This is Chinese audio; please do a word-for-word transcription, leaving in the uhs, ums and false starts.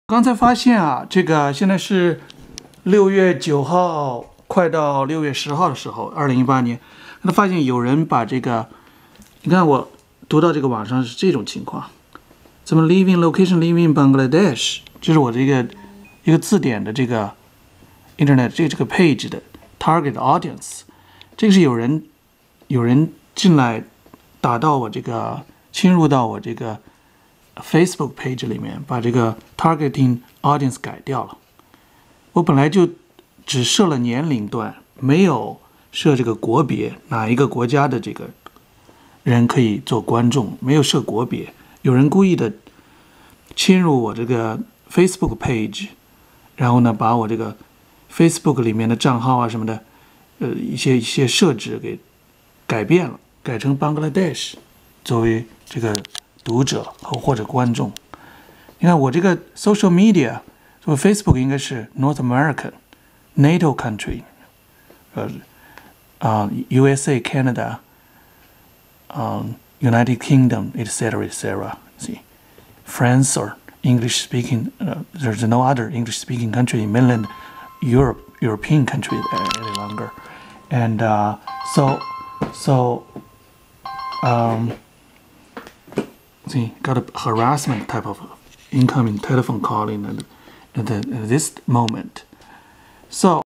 刚才发现啊，这个现在是六月九号，快到六月十号的时候，二零一八年，他发现有人把这个，你看我读到这个网上是这种情况，怎么 living location living Bangladesh， 这是我这个一个字典的这个 internet 这这个 page 的 target audience， 这个是有人有人进来打到我这个侵入到我这个 Facebook page 里面，把这个 targeting audience 改掉了。我本来就只设了年龄段，没有设这个国别，哪一个国家的这个人可以做观众，没有设国别。有人故意的侵入我这个 Facebook page， 然后呢，把我这个 Facebook 里面的账号啊什么的，呃，一些一些设置给改变了，改成 Bangladesh 作为这个读者或者观众。你看我这个 social media， 作为 Facebook 应该是 North American NATO country， 呃啊、uh, U S A Canada， um, United Kingdom et cetera et cetera. See, France or English speaking, uh, there's no other English speaking country in mainland Europe, European country any longer. And uh, so, so, um, see, got a harassment type of incoming telephone calling at, at, the, at this moment. So